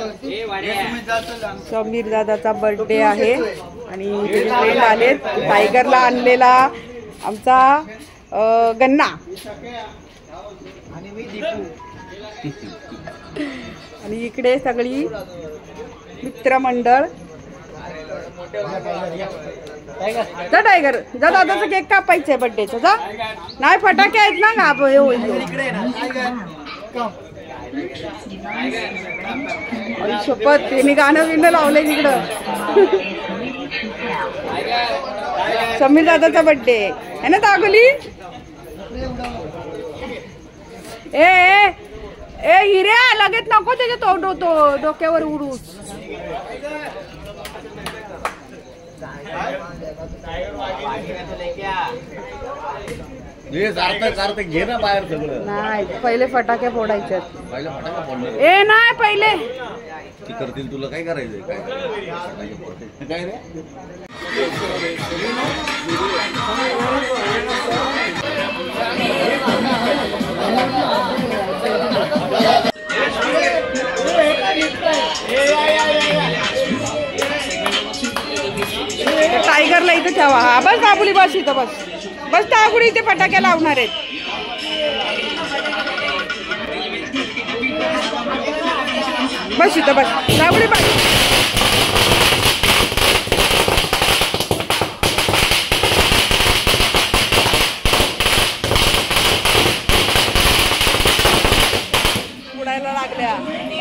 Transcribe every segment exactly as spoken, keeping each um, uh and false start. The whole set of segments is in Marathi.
समीर दादाचा बर्थडे आहे आणि फ्रेंड आलेत. टायगरला आणलेला आमचा गन्ना आणि इकडे सगळी मित्रमंडळ. जा टायगर जा, दादाचा केक कापायचा बर्थडेचा. जा नाही फटाके आहेत ना का शपथ त्यांनी गाणं बिणं लावलंय तिकडं. समीर दादाचा बर्थडे आहे ना दागोली. ए ए हिऱ्या लगेच नको त्याच्या तो तो डोक्यावर उडूस. घे ना बाहेर सगळं. नाही पहिले फटाके फोडायचे. ए नाही पहिले ती करतील. तुला काय करायचंय काय काय रे. टायगरला इथे ठेवा. हा बस दाबुली बस इथं बस बस. दाबुली इथे फटाके लावणार आहेत. बस इथं बस दाबुली बस. उडायला लागल्या.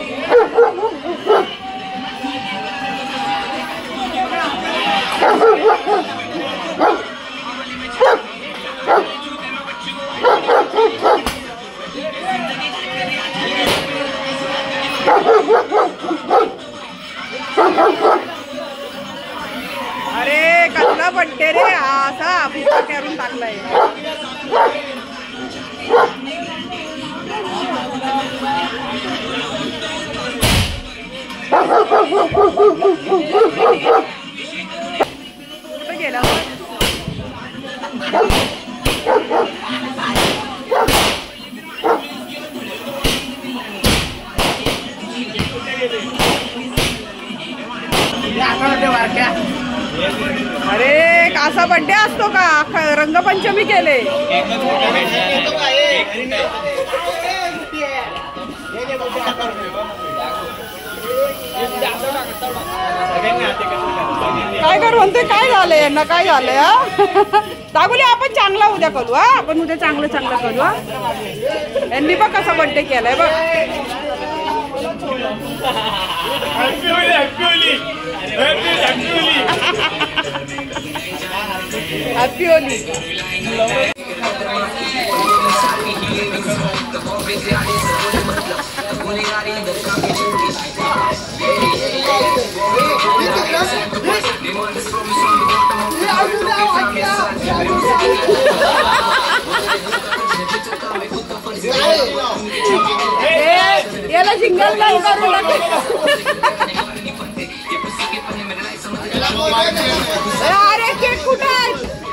अरे कसला बड्डे रे असा फुका करून टाकलाय. कुठे गेला अरे कासा बड्डे असतो का. रंगपंचमी केले. काय करू म्हणते. काय झालंय यांना काय झालंय. दागोली आपण चांगला उद्या करू. हा आपण उद्या चांगलं चांगलं करू. हा यांनी बघ कसा बड्डे केलाय बघ. Happy Holy. याला सिंगल नाही करू लागले. अरे केक कुठे आहे.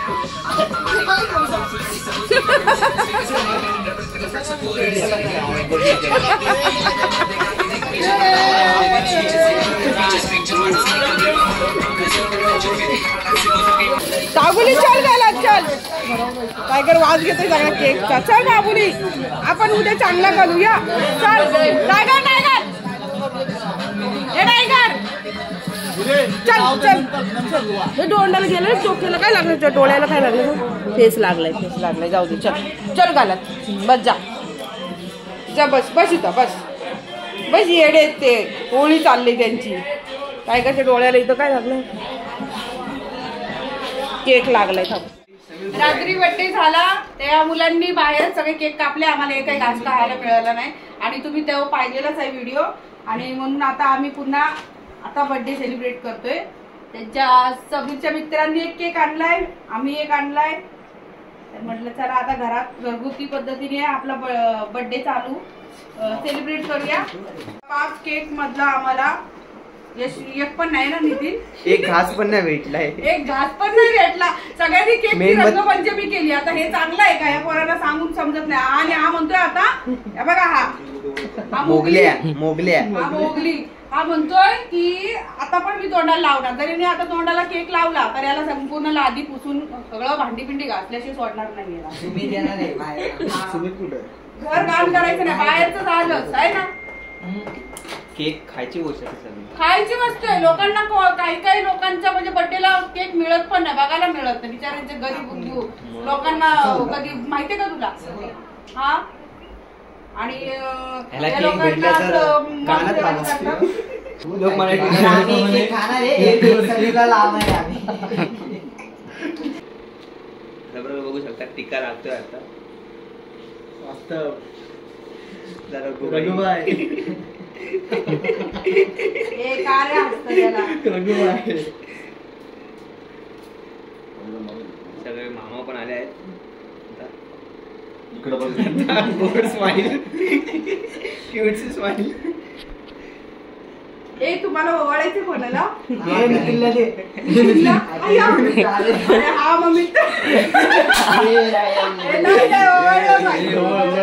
दाबुली चल गेला चल. टायगर वाज घेतोय सगळा केकचा. चल बाबुली आपण उद्या चांगला करूया. चल टायगर टायगर हे टायगर चल चल. हे डोंडाला गेलं. डोक्याला काय लागलं. डोळ्याला काय लागलं. फेस लागलाय फेस लागलाय. जाऊ दे चल चल घालत बस. जा जा बस बस इथं बस बस. येडे ते होळी चालली त्यांची. टायगरच्या डोळ्याला इथं काय लागलं. केक लागलाय. थांब. रात्री बर्थडे झाला. त्या मुलांनी बाहेर सगळे केक कापले. आम्हाला काही घास खायला मिळाला नाही आणि तुम्ही तेव्हा पाहिलेलाच आहे व्हिडिओ. आणि म्हणून आता आम्ही पुन्हा आता बर्थडे सेलिब्रेट करतोय. त्यांच्या समीरच्या मित्रांनी एक केक आणलाय. आम्ही एक आणलाय. तर म्हटलं चला आता घरात घरगुती पद्धतीने आपला बर्थडे चालू सेलिब्रेट करूया. पाच केक मधला आम्हाला यश एक पण नाही ना नितीन, एक घास पण नाही भेटलाय, एक घास पण नाही भेटला. सगळ्यांनी केकची मेणबत्ती- रंगपंचमी केली. आता हे चांगलं आहे का? या पोरांना सांगून समजत नाही. आणि हा म्हणतोय आता हे बघा, हा हा मोगल्या मोगल्या हा मोगली हा म्हणतोय की आता पण मी तोंडाला लावणार. जरी मी आता तोंडाला केक लावला तर याला संपूर्ण लादी पुसून सगळं भांडी पिंडी घासल्याशिवाय सोडणार नाही याला. तुम्ही देणार आहे बाहेर. हा. तुम्ही कुठं घर काम करायचं नाही, बाहेरचं झालंच आहे ना. केक खायची गोष्ट आहे सगळी. खायची वस्तू आहे. लोकांना को- काही काही लोकांच्या म्हणजे बर्थडेला केक मिळत पण नाही, बघायला मिळत नाही. बिचारांचे गरीब लोकांना कधी माहितीये का तुला? हा आणि अं, ह्याला या केक लोकांना भेटला तर असं कानात मस्ती लावा. करतात. लोक म्हणाले आम्ही केक खाणार आहे, एक सगळीला लावणार आहे आम्ही. बघू शकता टीका लागतोय आता मस्त जरा रघुबाई हे काय रे हसतं त्याला? रघुबाई सगळे मामा पण आले आहेत. इकडं बघ. गोड स्माइल, क्यूट स्माइल. ए तुम्हाला ओवाळायचे कोणाला? हे निखिलला दे. निखिलला? अय्या. अरे हा मम्मी तर. ए, नाही, नाही, ओवाळलं नाही.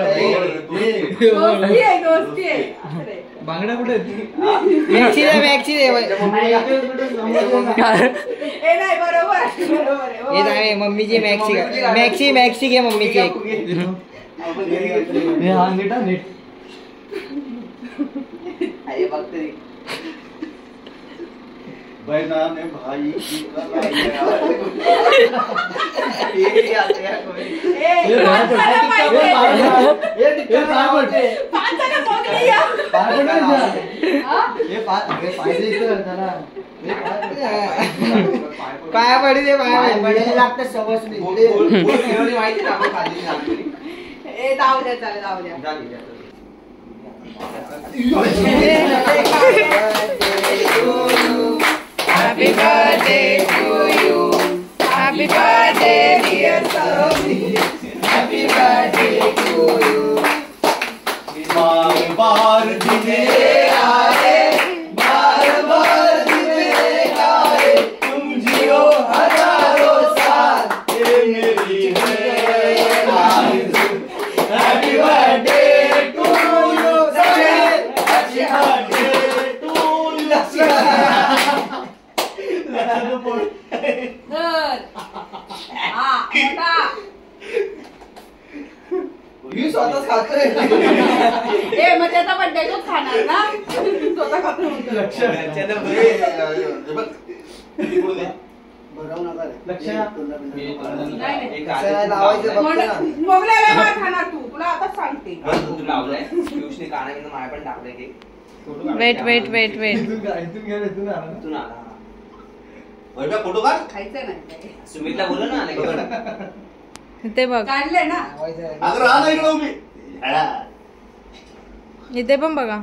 दोस्ती आहे, दोस्ती आहे. असं रे. बांगड्या कुठे मॅक्सी दे, मॅक्सी दे. ए नाही, बरोबर आहे, बरोबर आहे. हे ओवाळ. नाही मम्मीची मॅक्सी मॅक्सी मॅक्सी घे मम्मीची एक. बहना ने भाई की ए, माणसाला पाहिजे. माणसाला मोकळी या. हा? पाया पडी दे, पाया पडी लागतं सवस माहिती ना आपण खाल्लेली झाली. ए जाऊ द्या, चालेल, जाऊ द्या. Happy birthday to you. Happy birthday dear Saromi. Happy birthday to you. बार बार दिने आए, बार बार दिने आए, तुम जियो हजारों साल, ये मेरी है आरज़ू. Happy birthday to you, happy birthday to you. धर. हा, मोठा. मी स्वतःच खातोय. ए मग त्याचा बर्थडे तोच खाणार ना? स्वतः खातो म्हणतो. नाही, नाही. मोगल- मोगल्या वेळा खाणार तू, तुला आताच सांगते. Wait wait wait wait photo काढ. खायचं नाही. सुमितला बोल ना इथे बघ, काढले ना? अगं राहा ना इकडं उभी. हा. इथे पण बघा.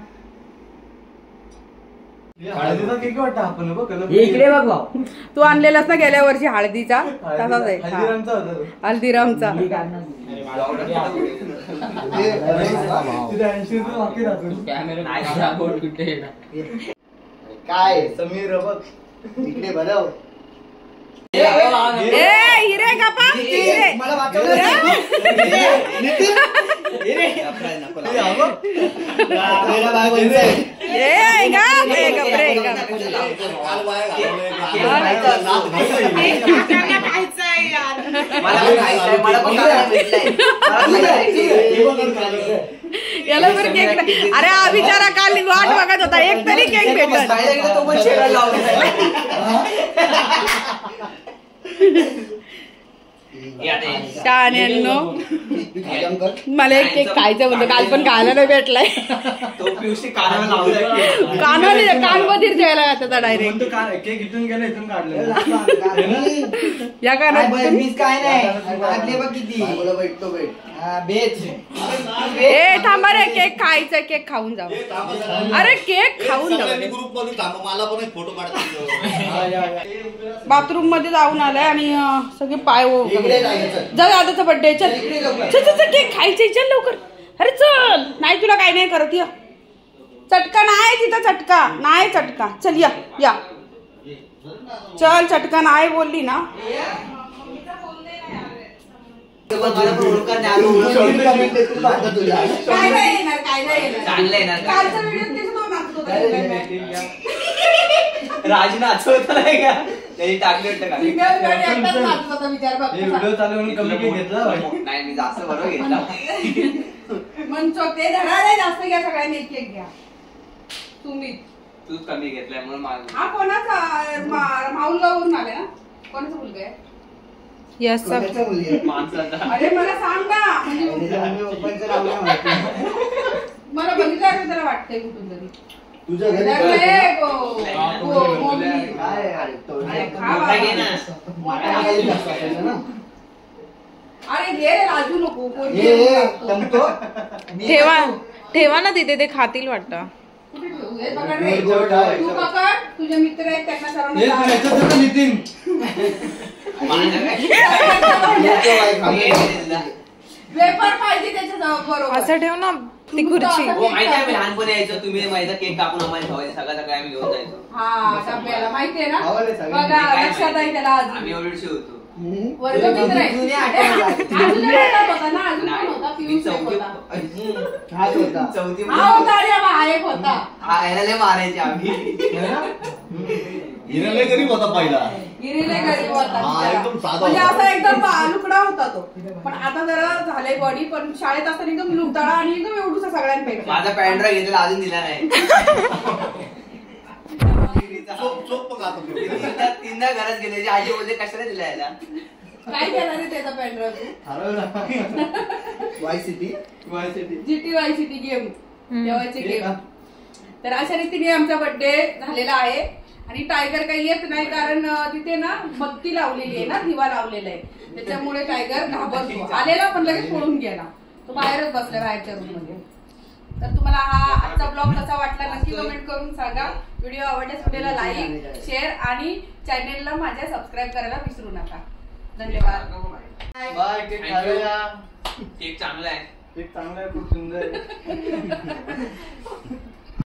इकडे बघ भाऊ. तू आणलेलास ना गेल्या वर्षी हळदीचा, तसाच आहे. हा. हल्दीरामचा. काय समीर बघ इकडे भरव. ए हिरे गप्पा, हिरे. मला वाचवलं ए गा, ए गप रे, गप. काल बाया घालवलंय, त्यांना खायचंय यार. याला बरं केक नाही. अरे हा बिचारा काल वाट बघत होता, एक तरी केक भेटत. शहाण्यांनो, मला एक केक खायचा म्हणतो, काल पण खायला नाही भेटलाय. कानाने कानमधीर द्यायला आता डायरेक्ट केक इथून गेला इथून काढलं. या कानात काय नाही लागले बघ किती भेटतो भेट. बेच. ए थांबा रे, केक खायचा, केक खाऊन जाऊ. अरे केक खाऊन जाऊ. ग्रुप मध्ये थांबा, मला पण एक फोटो काढ. बाथरूम मध्ये जाऊन आलाय आणि अं, सगळे पाय इकडे जायचं. जा दादाचा बर्थडे. चल चल चल, केक खायचंय, चल लवकर. अरे चल. नाही तुला काही नाही करत. या चटका नाही तिथं, चटका नाही, चटका चल या या चल, चटका नाही बोलली ना. मला पण ओळखत नाही, आलो ओळखत नाही. तू बांधा तुला. काय नाही येणार, काय नाही येणार. चांगलं येणार का? कालचा व्हिडिओ तिथं तो नाचत होता. राज नाचवत नाही का? त्यांनी टाकले वाटतं का? सिंगल गाडी एकटाच नाचत होता, विचार बघ हे कसा. व्हिडिओ चालू म्हणून कमी केक घेतला भाई. नाही मी जास्त बरोबर घेतला. मनचोक ते धडा नाही, जास्त घ्या, सगळ्यांनी एक एक घ्या. तुम्ही तूच कमी घेतलाय म्हणून मला. हा कोणाचा मा- माऊलगाववरून आले ना, कोणाचा मुलगा आहे? Yes sir. माणसाचा. अरे मला सांग ना, म्हणजे मला बघितलं का त्याला वाटतंय कुठून तरी. तुझ्या घरी अरे काय? गो- गो- मोठी. काय आहे? तो- अरे खा मोठा बाबा. घे ना. माटा काही जास्त असायचं ना. अरे घे रे, लाजू नको. कोणी हे हे, लागतो. टमतो. ठेवा ठेवा ना तिथे, ते खातील वाटतं. कुठे ठेवू? हे पकड रे. वर वर ठेवायचं. तू पकड, तुझे मित्र आहेत त्यांना सर्वांना हे तू सांग. याच्यात होतं नितीन. माझं काय? हे काय? वेपर पाहिजे त्याच्या जवळ बरोबर. असं ठेव ना ती खुर्ची. हो माहिती आहे, मी लहानपणी यायचो, तुम्ही माझा केक कापून आम्हाला ठेवायचे, सगळं सगळं आम्ही घेऊन जायचो. हा डब्याला माहितीये ना. आवडले सगळे. बघा काय लक्षात आहे त्याला आम्ही अजून. एवढीशी होतो. हम्म. वर्ग मित्र आहे. जुने अरे, आठवण अजून एक होता ना, अजून नाही, कोण होता? मी पियुष एक चौथी होता. हाच होता. चौथी हा होता, अरे हा हा एक होता. हा याला लय मारायचे आम्ही. हिने लय गरीब होता पहिला. गिरीला गरीब होता हा, बिचारा. एकदम साधा म्हणजे होता. असा एकदम लुकडा होता तो. पण आता जरा झालंय बॉडी, पण शाळेत असताना एकदम लुटाळा आणि एकदम एवढूसा सगळ्यांपैकी. माझा पॅन्ड्रा घेतलेला अजून दिला नाही. चोप चोप बघ आता. तीनदा तीनदा घरात गेले, आजी बोलते कशाला दिला याला. काय केलं रे त्याचा पॅन्ड्रा तू? हरवला. Vice city. Vice city. GT vice city game, तेव्हाचे हे गेम. का? तर अशा रीतीने आमचा बर्थडे झालेला आहे. आणि टायगर काही येत नाही, कारण अं, तिथे ना बत्ती लावलेली आहे ना, दिवा लावलेला आहे, त्याच्यामुळे टायगर घाबरतो. आलेला पण लगेच पळून गेला, तो बाहेरच बसला बाहेरच्या रूम मध्ये. तर तुम्हाला हा आजचा ब्लॉग कसा वाटला नक्की कमेंट करून सांगा. व्हिडिओ आवडल्यास व्हिडिओला लाईक, शेअर आणि चॅनेलला माझ्या सबस्क्राईब करायला विसरू नका. धन्यवाद. बाय, केक खाऊया. केक चांगला आहे. केक चांगला आहे, खूप सुंदर आहे.